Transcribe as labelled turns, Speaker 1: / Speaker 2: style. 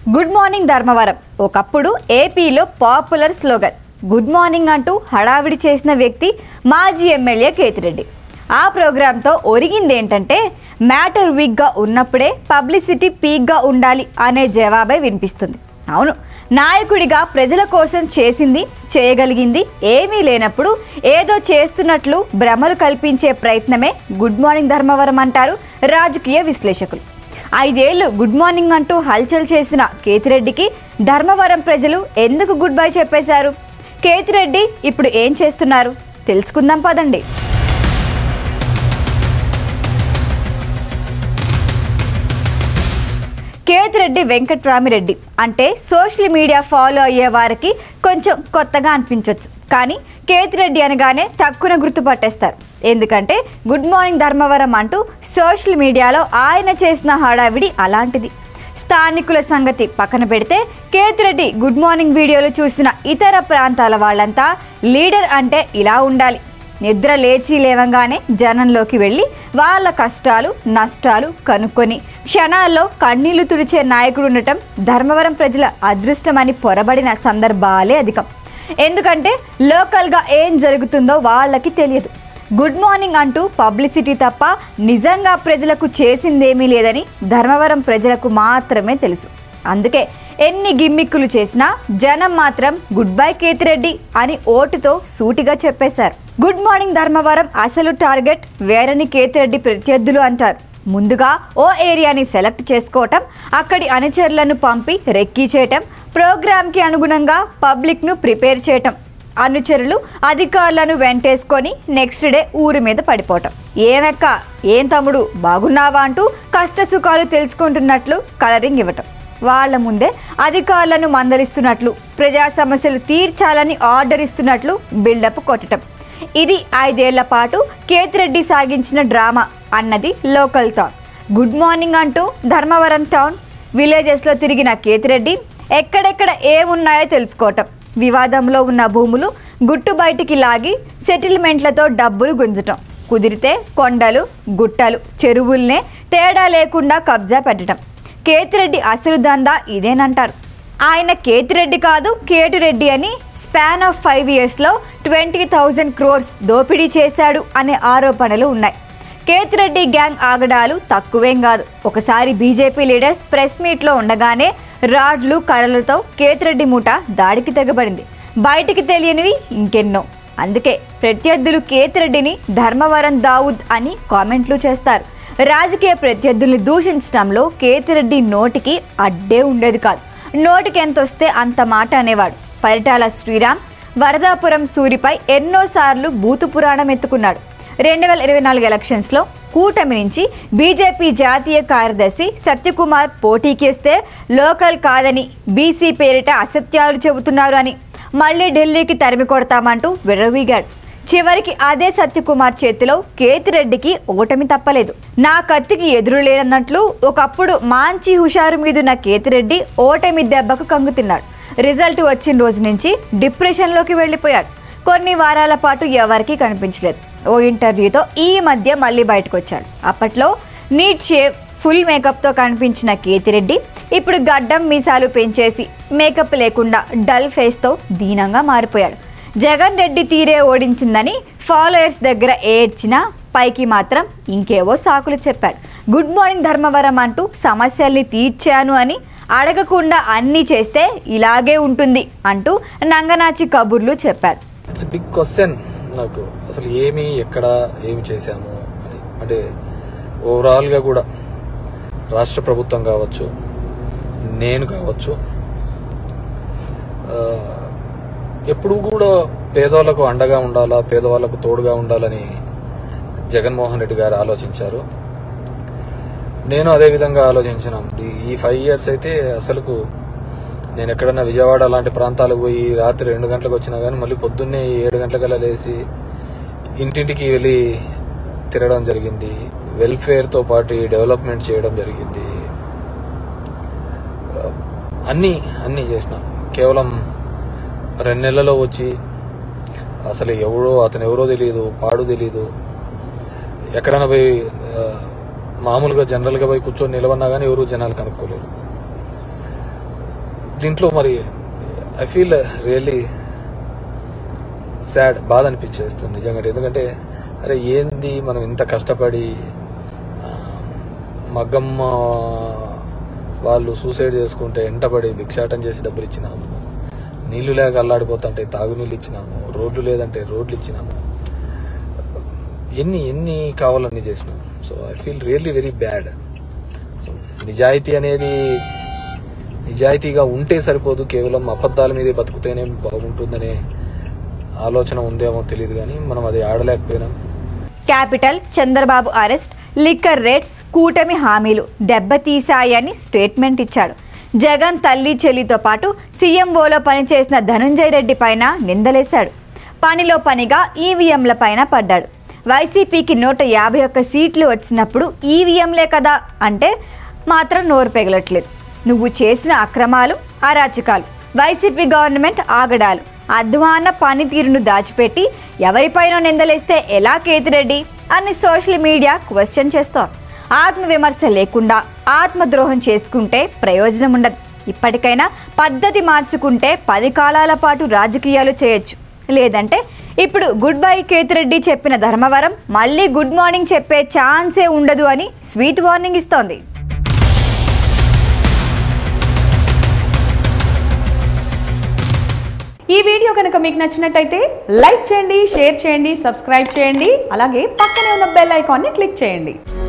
Speaker 1: Good morning Dharmavaram ఒకప్పుడు ఏపీలో popular slogan. Good morning అంటూ హడావిడి చేసిన వ్యక్తి మాజీ ఎమ్మెల్యే కేతిరెడ్డి. ఆ ప్రోగ్రాంతో ఒరిగింది ఏంటంటే మ్యాటర్ వీక్గా ఉన్నప్పుడే పబ్లిసిటీ పీక్గా ఉండాలి అనే జవాబే వినిపిస్తుంది. అవును, నాయకుడిగా ప్రజల కోసం చేసింది చేయగలిగింది ఏమీ లేనప్పుడు ఏదో చేస్తున్నట్లు భ్రమలు కల్పించే ప్రయత్నమే గుడ్ మార్నింగ్ ధర్మవరం అంటారు రాజకీయ విశ్లేషకులు. 5 ఏళ్లు గుడ్ మార్నింగ్ అంటూ హల్చల్ చేసిన కేతిరెడ్డికి ధర్మవరం ప్రజలు ఎందుకు గుడ్ బై చెప్పేశారు? కేతిరెడ్డి ఇప్పుడు ఏం చేస్తున్నారు తెలుసుకుందాం పదండి. కేతిరెడ్డి వెంకట్రామిరెడ్డి అంటే సోషల్ మీడియా ఫాలో అయ్యే వారికి కొంచెం కొత్తగా అనిపించవచ్చు, కానీ కేతిరెడ్డి అనగానే టక్కున గుర్తుపట్టేస్తారు. ఎందుకంటే గుడ్ మార్నింగ్ ధర్మవరం అంటూ సోషల్ మీడియాలో ఆయన చేసిన హడావిడి అలాంటిది. స్థానికుల సంగతి పక్కన పెడితే కేతిరెడ్డి గుడ్ మార్నింగ్ వీడియోలు చూసిన ఇతర ప్రాంతాల వాళ్ళంతా లీడర్ అంటే ఇలా ఉండాలి, నిద్ర లేచి లేవగానే జనంలోకి వెళ్ళి వాళ్ళ కష్టాలు నష్టాలు కనుక్కొని క్షణాల్లో కన్నీళ్లు తుడిచే నాయకుడు ఉండటం ధర్మవరం ప్రజల అదృష్టమని పొరబడిన సందర్భాలే అధికం. ఎందుకంటే లోకల్గా ఏం జరుగుతుందో వాళ్ళకి తెలియదు. గుడ్ మార్నింగ్ అంటూ పబ్లిసిటీ తప్ప నిజంగా ప్రజలకు చేసిందేమీ లేదని ధర్మవరం ప్రజలకు మాత్రమే తెలుసు. అందుకే ఎన్ని గిమ్మిక్కులు చేసినా జనం మాత్రం గుడ్ బై కేతిరెడ్డి అని ఓటుతో సూటిగా చెప్పేశారు. గుడ్ మార్నింగ్ ధర్మవరం అసలు టార్గెట్ వేరని కేతిరెడ్డి ప్రత్యర్థులు అంటారు. ముందుగా ఓ ఏరియాని సెలెక్ట్ చేసుకోవటం, అక్కడి అనుచరులను పంపి రెక్కీ చేయటం, ప్రోగ్రాంకి అనుగుణంగా పబ్లిక్ను ప్రిపేర్ చేయటం, అనుచరులు అధికారులను వెంటేసుకొని నెక్స్ట్ డే ఊరి మీద పడిపోవటం. ఏమెక్క ఏం తమ్ముడు బాగున్నావా అంటూ కష్టసుఖాలు తెలుసుకుంటున్నట్లు కలరింగ్ ఇవ్వటం, వాళ్ళ ముందే అధికారులను మందలిస్తున్నట్లు, ప్రజా సమస్యలు తీర్చాలని ఆర్డర్ ఇస్తున్నట్లు బిల్డప్ కొట్టడం. ఇది 5 ఏళ్ల పాటు కేతిరెడ్డి సాగించిన డ్రామా అన్నది లోకల్ టాక్. గుడ్ మార్నింగ్ అంటూ ధర్మవరం టౌన్ విలేజెస్లో తిరిగిన కేతిరెడ్డి ఎక్కడెక్కడ ఏమున్నాయో తెలుసుకోవటం, వివాదంలో ఉన్న భూములు గుట్టు బయటికి లాగి సెటిల్మెంట్లతో డబ్బులు గుంజటం, కుదిరితే కొండలు గుట్టలు చెరువుల్నే తేడా లేకుండా కబ్జా పెట్టడం. కేతిరెడ్డి అసలు దందా ఇదేనంటారు. ఆయన కేతిరెడ్డి కాదు కేటురెడ్డి అని స్పాన్ ఆఫ్ 5 yearsలో 20,000 crores దోపిడీ చేశాడు అనే ఆరోపణలు ఉన్నాయి. కేతిరెడ్డి గ్యాంగ్ ఆగడాలు తక్కువేం కాదు. ఒకసారి బీజేపీ లీడర్స్ ప్రెస్ మీట్లో ఉండగానే రాడ్లు కర్రలతో కేతిరెడ్డి మూట దాడికి తెగబడింది. బయటికి తెలియనివి ఇంకెన్నో. అందుకే ప్రత్యర్థులు కేతిరెడ్డిని ధర్మవరం దావుద్ అని కామెంట్లు చేస్తారు. రాజకీయ ప్రత్యర్థుల్ని దూషించడంలో కేతిరెడ్డి నోటికి అడ్డే ఉండేది కాదు. నోటికి ఎంత వస్తే అంత మాట అనేవాడు. పరిటాల శ్రీరామ్, వరదాపురం సూరిపై ఎన్నోసార్లు బూతు పురాణం ఎత్తుకున్నాడు. 2024 ఎలక్షన్స్లో కూటమి నుంచి బీజేపీ జాతీయ కార్యదర్శి సత్యకుమార్ పోటీకి వస్తే లోకల్ కాదని, బీసీ పేరిట అసత్యాలు చెబుతున్నారు అని, మళ్ళీ ఢిల్లీకి తరిమి కొడతామంటూ విర్రవీగాడు. చివరికి అదే సత్యకుమార్ చేతిలో కేతిరెడ్డికి ఓటమి తప్పలేదు. నా కత్తికి ఎదురు లేదన్నట్లు ఒకప్పుడు మాంచి హుషారు మీదున్న కేతిరెడ్డి ఓటమి దెబ్బకు కంగుతిన్నాడు. రిజల్ట్ వచ్చిన రోజు నుంచి డిప్రెషన్లోకి వెళ్ళిపోయాడు. కొన్ని వారాల పాటు ఎవరికీ కనిపించలేదు. ఓ ఇంటర్వ్యూతో ఈ మధ్య మళ్ళీ బయటకు వచ్చాడు. అప్పట్లో నీట్ షేవ్ ఫుల్ మేకప్తో కనిపించిన కేతిరెడ్డి ఇప్పుడు గడ్డం మీసాలు పెంచేసి మేకప్ లేకుండా డల్ ఫేస్తో దీనంగా మారిపోయాడు. జగన్ రెడ్డి తీరే ఓడించిందని ఫాలోయర్స్ దగ్గర ఏడ్చినా పైకి మాత్రం ఇంకేవో సాకులు చెప్పాడు. గుడ్ మార్నింగ్ ధర్మవరం అంటూ సమస్యల్ని తీర్చాను అని, అడగకుండా అన్నీ చేస్తే ఇలాగే ఉంటుంది అంటూ నంగనాచి కబుర్లు చెప్పాడు.
Speaker 2: ఇట్స్ బిగ్ క్వశ్చన్ నాకు, అసలు ఎక్కడ ఏమి చేశాము అని. అంటే ఓవరాల్గా కూడా రాష్ట్ర ప్రభుత్వం కావచ్చు, నేను కావచ్చు, ఎప్పుడు కూడా పేదవాళ్ళకు అండగా ఉండాలా, పేదవాళ్ళకు తోడుగా ఉండాలని జగన్మోహన్ రెడ్డి గారు ఆలోచించారు. నేను అదే విధంగా ఆలోచించిన ఈ 5 years అయితే అసలుకు నేను ఎక్కడన్నా విజయవాడ లాంటి ప్రాంతాలకు పోయి రాత్రి 2 గంటలకు వచ్చినా కానీ మళ్ళీ పొద్దున్నే 7 గంటలకల్లా లేచి ఇంటింటికి వెళ్ళి తిరగడం జరిగింది. వెల్ఫేర్తో పాటు డెవలప్మెంట్ చేయడం జరిగింది. అన్నీ చేసిన. కేవలం 2 నెలల్లో వచ్చి అసలు అతను ఎవరో తెలియదు, పాడు తెలియదు. ఎక్కడైనా పోయి మామూలుగా జనరల్గా పోయి కూర్చొని నిలవన్నా కానీ ఎవరు జనాలు కనుక్కోలేరు. దీంట్లో మరి ఐ ఫీల్ రియల్లీ సాడ్, బాధ అనిపించేస్తుంది నిజంగా. ఎందుకంటే అరే ఏంది మనం ఇంత కష్టపడి మగ్గమ్మ వాళ్ళు సూసైడ్ చేసుకుంటే ఎంటబడి భిక్షాటం చేసి డబ్బులు ఇచ్చినాము, నీళ్లు లేక అల్లాడిపోతుంటే తాగునీళ్ళు ఇచ్చినాము, రోడ్లు లేదంటే రోడ్లు ఇచ్చినాము, ఎన్ని కావాలన్నీ చేసినాము. So I feel really very bad. So నిజాయితీ అనేది నిజాయితీగా ఉంటే సరిపోదు, కేవలం అబద్ధాల మీదే బతుకుతేనే బాగుంటుందనే ఆలోచన ఉందేమో తెలియదు, కానీ మనం అది ఆడలేకపోయినాం.
Speaker 1: Capital, Chandrababu arrest, liquor rates, కూటమి హామీలు దెబ్బతీశాయని స్టేట్మెంట్ ఇచ్చాడు. జగన్ తల్లి చెల్లితో పాటు సీఎంఓలో పనిచేసిన ధనుంజయ రెడ్డి పైన నిందలేశాడు. పనిలో పనిగా ఈవీఎంల పైన పడ్డాడు. వైసీపీకి 151 సీట్లు వచ్చినప్పుడు ఈవీఎంలే కదా అంటే మాత్రం నోరు పెగలట్లేదు. నువ్వు చేసిన అక్రమాలు, అరాచకాలు, వైసీపీ గవర్నమెంట్ ఆగడాలు, అధ్వాన పనితీరును దాచిపెట్టి ఎవరిపైన నిందలేస్తే ఎలా కేతిరెడ్డి అని సోషల్ మీడియా క్వశ్చన్ చేస్తోంది. ఆత్మవిమర్శ లేకుండా ఆత్మద్రోహం చేసుకుంటే ప్రయోజనం ఉండదు. ఇప్పటికైనా పద్ధతి మార్చుకుంటే 10 కాలాల పాటు రాజకీయాలు చేయొచ్చు. లేదంటే ఇప్పుడు గుడ్ బై కేతిరెడ్డి చెప్పిన ధర్మవరం మళ్ళీ గుడ్ మార్నింగ్ చెప్పే ఛాన్సే ఉండదు అని స్వీట్ వార్నింగ్ ఇస్తోంది.
Speaker 3: ఈ వీడియో కనుక మీకు నచ్చినట్టయితే లైక్ చేయండి, షేర్ చేయండి, సబ్స్క్రైబ్ చేయండి. అలాగే పక్కనే ఉన్న బెల్ ఐకాన్ని క్లిక్ చేయండి.